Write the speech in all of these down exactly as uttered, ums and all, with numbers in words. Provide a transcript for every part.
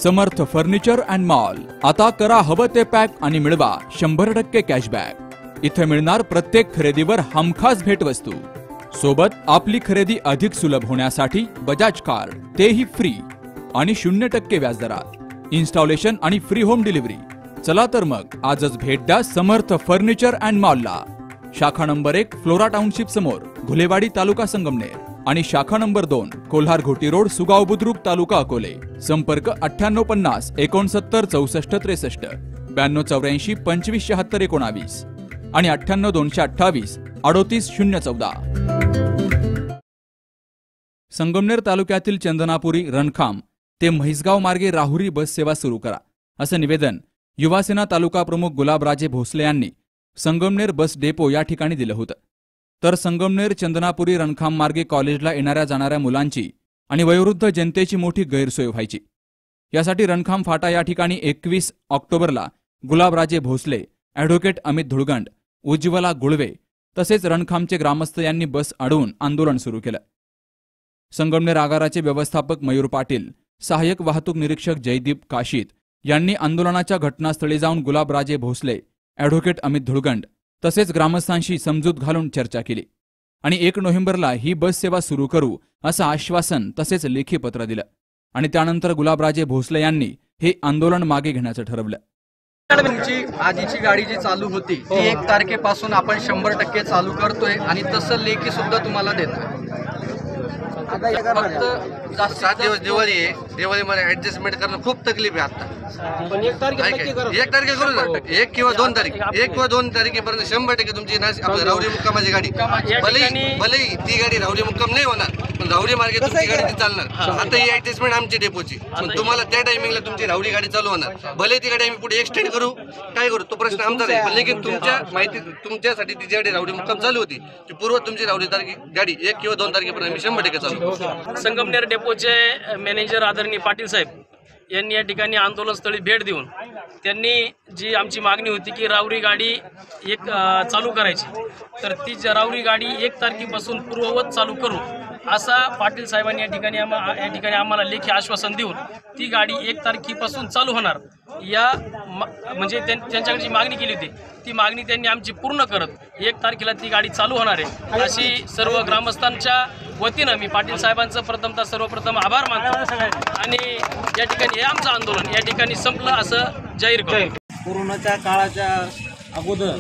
Samarth furniture and mall. आता करा हवं ते पॅक आणि मिळवा शंभर टक्के कॅशबॅक। इथे मिळणार प्रत्येक खरेदीवर हमखास भेटवस्तू। सोबत आपली खरेदी अधिक सुलभ होण्यासाठी बजाज कार्ड, तेही फ्री आणि शून्य टक्के व्याजदरात। इन्स्टॉलेशन आणि फ्री होम डिलिव्हरी। चला तर मग आजच भेट द्या समर्थ फर्निचर अँड मॉलला। शाखा नंबर एक फ्लोरा टाउनशिप समोर, घुलेवाडी, तालुका संगमनेर आणि शाखा नंबर दोन कोल्हार घोटी रोड, सुगाव बुद्रुक, तालुका अकोले। संपर्क अठ्ठ्याण्णव पन्नास एकोणसत्तर चौसष्ट त्रेसष्ट, ब्याण्णव चौऱ्याऐंशी पंचवीस शहात्तर एकोणावीस आणि अठ्ठ्याण्णव दोनशे अठ्ठावीस अडोतीस शून्य चौदा। संगमनेर तालुक्यातील चंदनापुरी, रणखाम ते म्हैसगाव मार्गे राहुरी बस सेवा सुरू करा, असं निवेदन युवासेना तालुका प्रमुख गुलाबराजे भोसले यांनी संगमनेर बस डेपो या ठिकाणी दिलं होतं। तर संगमनेर चंदनापुरी रणखाम मार्गे कॉलेजला येणाऱ्या जाणाऱ्या मुलांची आणि वयोवृद्ध जनतेची मोठी गैरसोय व्हायची। यासाठी रणखाम फाटा या ठिकाणी एकवीस ऑक्टोबरला गुलाबराजे भोसले, ॲडव्होकेट अमित धुळगंड, उज्ज्वला गुळवे तसेच रणखामचे ग्रामस्थ यांनी बस अडवून आंदोलन सुरू केलं। संगमनेर आगाराचे व्यवस्थापक मयूर पाटील, सहाय्यक वाहतूक निरीक्षक जयदीप काशीत यांनी आंदोलनाच्या घटनास्थळी जाऊन गुलाबराजे भोसले, ॲडव्होकेट अमित धुळगंड तसेच ग्रामस्थांशी समजूत घालून चर्चा केली आणि एक नोव्हेंबरला ही बस सेवा सुरू करू असं आश्वासन तसेच लेखी पत्र दिलं आणि त्यानंतर गुलाबराजे भोसले यांनी हे आंदोलन मागे घेण्याचं ठरवलं। तुमची आधीची गाडी जी चालू होती ती एक तारखेपासून आपण शंभर टक्के चालू करतोय आणि तसं लेखी सुद्धा तुम्हाला देतोय। फक्त सात दिवस दिवाळी आहे, दिवाळीमध्ये ऍडजस्टमेंट करणं खूप तकलीफ आहे आता। एक तारखे करू ना, एक किंवा दोन तारीख एक किंवा दोन तारखेपर्यंत शंभर टक्के तुमची राहुरी मुक्कामाची गाडी, भले भले ती गाडी राहुरी मुक्काम नाही होणार पण राहुरी मार्गे तुमची गाडी ती चालणार। आता ही ऍडजस्टमेंट आमची डेपोची, पण तुम्हाला त्या टायमिंगला तुमची राहुरी गाडी चालू होणार। भले ती गाडी आम्ही पुढे एक्सटेंड करू, काय करू तो प्रश्न आमचा आहे, पण लेकिन तुमच्या माहिती तुमच्यासाठी ती गाडी राहुरी मुक्काम चालू होती ती पूर्व तुमची राहुरी तारखे गाडी एक किंवा दोन तारखेपर्यंत आम्ही शंभर टक्के चालू। संगमनेर डेपोचे मॅनेजर आदरणीय पाटील साहेब यांनी या ठिकाणी आंदोलनस्थळी भेट देऊन त्यांनी जी आमची मागणी होती की राहुरी गाडी एक चालू करायची, तर ती राहुरी गाडी एक तारखेपासून पूर्ववत चालू करू असा पाटील साहेबांनी या ठिकाणी या ठिकाणी आम्हाला लेखी आश्वासन देऊन ती गाडी एक तारखेपासून चालू होणार या म्हणजे त्यांच्याकडे जी मागणी केली होती ती मागणी त्यांनी आमची पूर्ण करत एक तारखेला ती गाडी चालू होणार आहे अशी सर्व ग्रामस्थांच्या वतीनं मी पाटील साहेबांचं प्रथमतः सर्वप्रथम आभार मानतो आणि या ठिकाणी हे आमचं आंदोलन या ठिकाणी संपलं असं जाहीर करतो। कोरोनाच्या काळाच्या अगोदर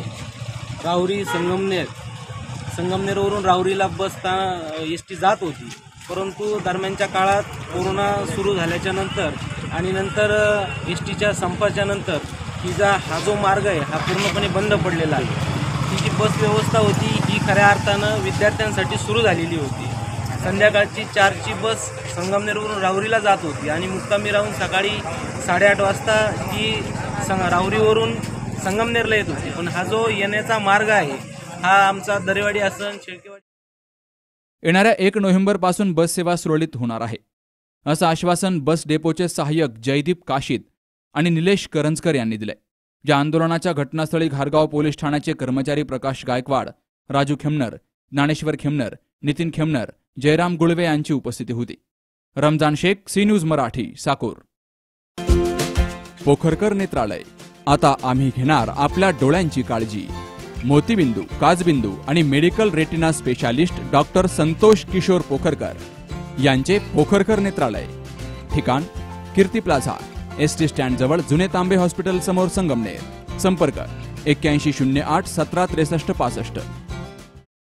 राहुरी संगमनेर संगमनेरवरून राहुरीला बस एस टी जात होती, परंतु दरम्यानच्या काळात कोरोना सुरू झाल्याच्या नंतर आणि नंतर एस टीच्या संपाच्या नंतर तिचा हा जो मार्ग आहे हा पूर्णपणे बंद पडलेला आहे। ती जी बस व्यवस्था होती ही खऱ्या अर्थानं विद्यार्थ्यांसाठी सुरू झालेली होती। संध्याकाळची चारची बस संगमनेरवरून राहुरीला जात होती आणि मुक्कामी राहून सकाळी साडेआठ वाजता ती संग राहुरीवरून संगमनेरला येत होती, पण हा जो येण्याचा मार्ग आहे हा आमचा दरेवाडी आसन शेळकेवाडी। येणाऱ्या एक नोव्हेंबर पासून बस सेवा सुरळीत होणार आहे असं आश्वासन बस डेपोचे सहाय्यक जयदीप काशीत आणि निलेश करंजकर यांनी दिले। या आंदोलनाच्या घटनास्थळी घारगाव पोलीस ठाण्याचे कर्मचारी प्रकाश गायकवाड, राजू खेमनर, ज्ञानेश्वर खेमनर, नितीन खेमनर, जयराम गुळवे यांची उपस्थिती होती। Ramzan Shaikh, C news Marathi, Sakor. पोखरकर नेत्रालय, आता आम्ही घेणार आपल्या डोळ्यांची काळजी। मोतीबिंदू, काचबिंदू आणि medical retina specialist doctor Santosh Kishor Pokharkar यांचे पोखरकर नेत्रालय। ठिकाण Kirti plaza, S T stand जवळ, जुने तांबे हॉस्पिटल समोर, संगमनेर। संपर्क एक्क्याऐंशी शून्य आठ सतरा त्रेसष्ट पासष्ट।